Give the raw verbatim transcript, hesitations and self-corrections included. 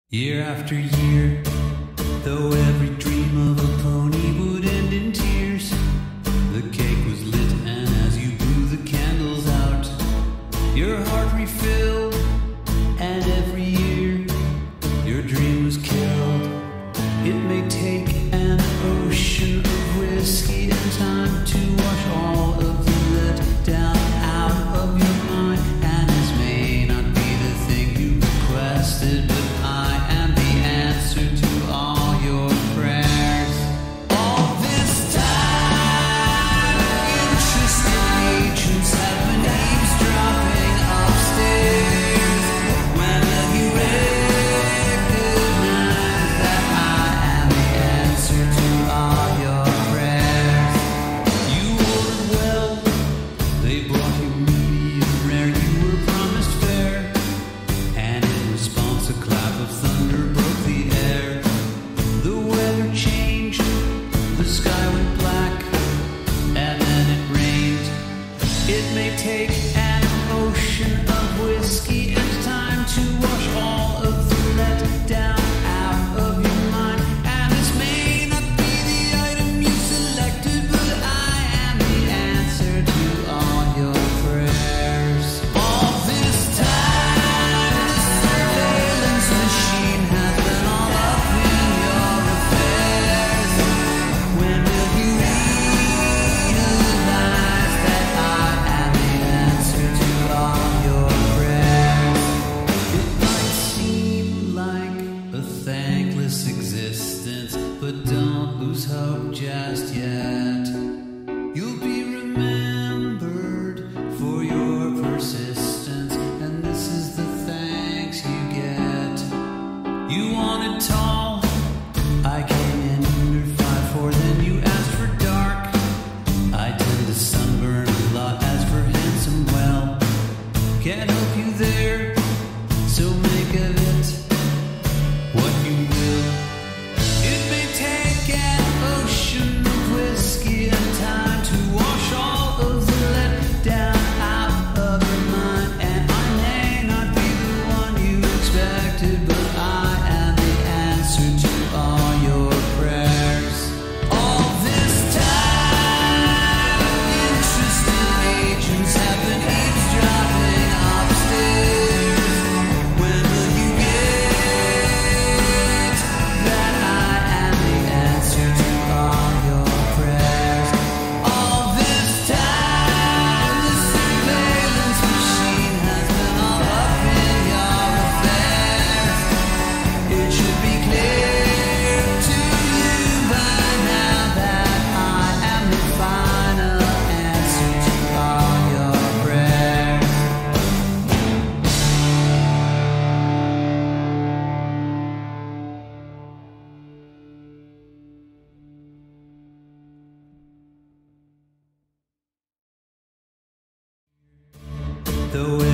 Year after year, though every dream of a pony would end in tears, the cake was lit, and as you blew the candles out, your heart refilled, and every year your dream was killed. It may take an ocean of whiskey and time to wash all of the letdown out of your mind, and this may not be the thing you requested, but I am the answer to all your prayers. All this time, interested agents have been eavesdropping upstairs. When will you recognize that I am the answer to all your prayers? You ordered well, they brought you medium rare. You were promised fare, and in response a clap of thunder broke the air. The weather changed, the sky went black, and then it rained. It may take an ocean of whiskey and time to wash all of the letdown out of your mind, and this may not be the item you selected, but I am the answer to all your prayers. All this time, the surveillance machine has been all up in your affairs. When will you realize that I am the answer to all your prayers? It might seem like a thankless existence, but don't lose hope just yet. You'll be remembered for your persistence, and this is the thanks you get. You wanted tall, I came in under five four. Then you asked for dark, I tend to sunburn a lot. As for handsome, well, can't help you there, so make of it what you will. It may take an ocean of whiskey and time to wash all of the letdown out of your mind, and I may not be the one you expected, but I am the answer to all your prayers. All this time, interested agents have been eavesdropping upstairs. When will you get that I am the answer to all your prayers? All this time, the surveillance machine has been all up in your affairs. It should be clear to you by now that I am the final answer to all your prayers. Though